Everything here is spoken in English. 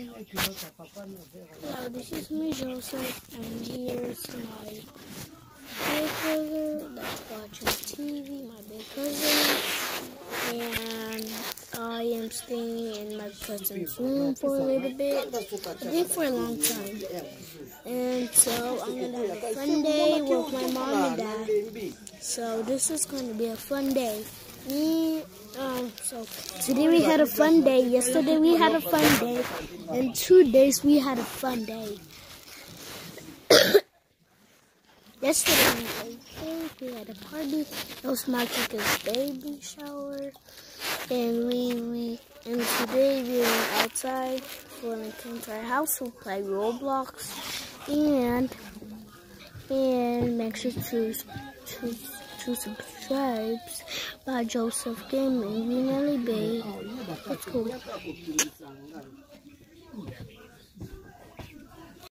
Hello, this is me, Joseph, and here's my big brother that's watching TV, my big cousin, and I am staying in my cousin's room for a little bit, I think for a long time, and so I'm going to have a fun day with my mom and dad, so this is going to be a fun day. So today we had a fun day, yesterday we had a fun day, and 2 days we had a fun day. Yesterday we ate cake, we had a party, it was my kid's baby shower, and today we went outside when we came to our house to play Roblox, and make sure to subscribe by Joseph Gaming, Nelly Bay. Let's go.